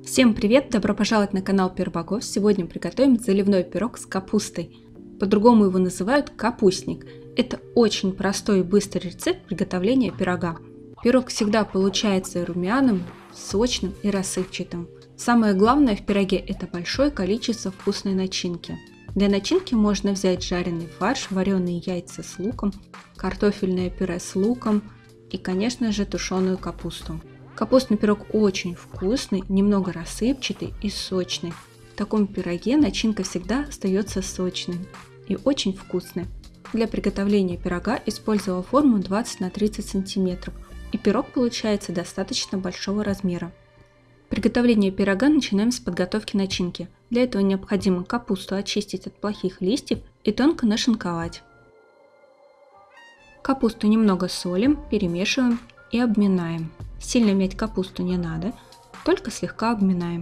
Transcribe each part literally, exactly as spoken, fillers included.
Всем привет! Добро пожаловать на канал Перваков. Сегодня приготовим заливной пирог с капустой. По-другому его называют капустник. Это очень простой и быстрый рецепт приготовления пирога. Пирог всегда получается румяным, сочным и рассыпчатым. Самое главное в пироге – это большое количество вкусной начинки. Для начинки можно взять жареный фарш, вареные яйца с луком, картофельное пюре с луком и, конечно же, тушеную капусту. Капустный пирог очень вкусный, немного рассыпчатый и сочный. В таком пироге начинка всегда остается сочной и очень вкусной. Для приготовления пирога использовала форму двадцать на тридцать сантиметров, и пирог получается достаточно большого размера. Приготовление пирога начинаем с подготовки начинки. Для этого необходимо капусту очистить от плохих листьев и тонко нашинковать. Капусту немного солим, перемешиваем и обминаем. Сильно мять капусту не надо, только слегка обминаем.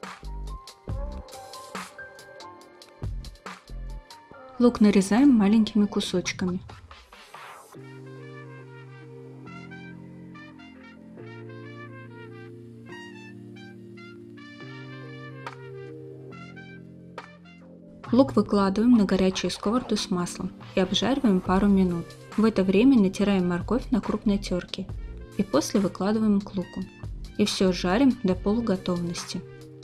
Лук нарезаем маленькими кусочками. Лук выкладываем на горячую сковороду с маслом и обжариваем пару минут. В это время натираем морковь на крупной терке и после выкладываем к луку. И все жарим до полуготовности.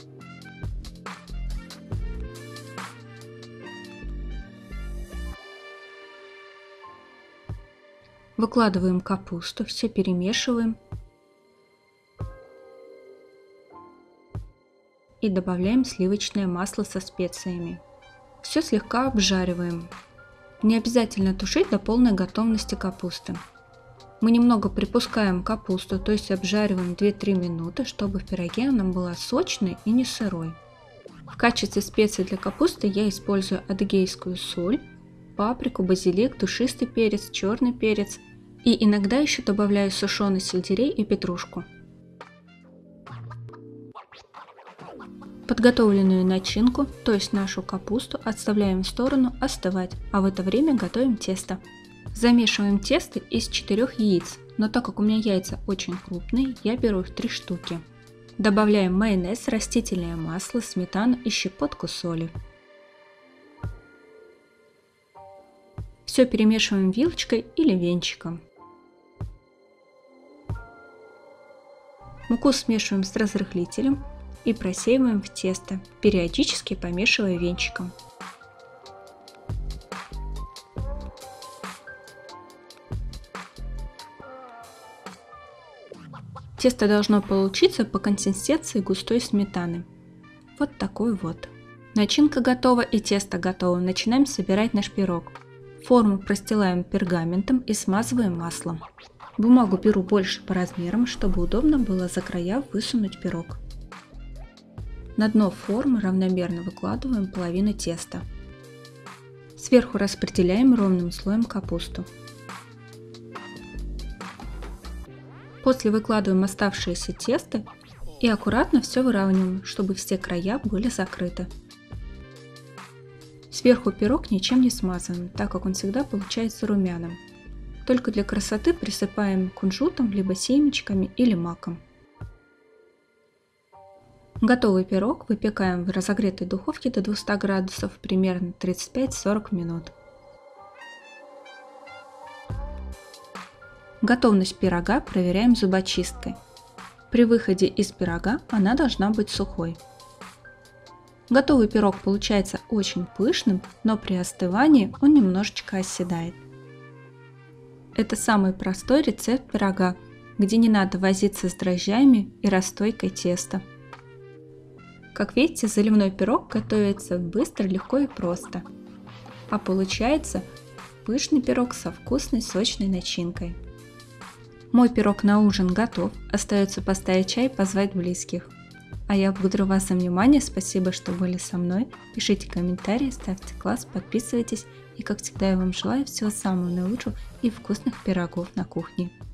Выкладываем капусту, все перемешиваем и добавляем сливочное масло со специями. Все слегка обжариваем. Не обязательно тушить до полной готовности капусты. Мы немного припускаем капусту, то есть обжариваем две-три минуты, чтобы в пироге она была сочной и не сырой. В качестве специй для капусты я использую адыгейскую соль, паприку, базилик, душистый перец, черный перец и иногда еще добавляю сушеный сельдерей и петрушку. Подготовленную начинку, то есть нашу капусту, отставляем в сторону остывать, а в это время готовим тесто. Замешиваем тесто из четырёх яиц, но так как у меня яйца очень крупные, я беру их три штуки. Добавляем майонез, растительное масло, сметану и щепотку соли. Все перемешиваем вилочкой или венчиком. Муку смешиваем с разрыхлителем и просеиваем в тесто, периодически помешивая венчиком. Тесто должно получиться по консистенции густой сметаны. Вот такой вот. Начинка готова и тесто готово. Начинаем собирать наш пирог. Форму простилаем пергаментом и смазываем маслом. Бумагу беру больше по размерам, чтобы удобно было за края высунуть пирог. На дно формы равномерно выкладываем половину теста. Сверху распределяем ровным слоем капусту. После выкладываем оставшееся тесто и аккуратно все выравниваем, чтобы все края были закрыты. Сверху пирог ничем не смазываем, так как он всегда получается румяным. Только для красоты присыпаем кунжутом, либо семечками или маком. Готовый пирог выпекаем в разогретой духовке до двухсот градусов примерно тридцать пять — сорок минут. Готовность пирога проверяем зубочисткой. При выходе из пирога она должна быть сухой. Готовый пирог получается очень пышным, но при остывании он немножечко оседает. Это самый простой рецепт пирога, где не надо возиться с дрожжами и расстойкой теста. Как видите, заливной пирог готовится быстро, легко и просто. А получается пышный пирог со вкусной сочной начинкой. Мой пирог на ужин готов, остается поставить чай и позвать близких. А я благодарю вас за внимание, спасибо, что были со мной. Пишите комментарии, ставьте класс, подписывайтесь. И как всегда я вам желаю всего самого наилучшего и вкусных пирогов на кухне.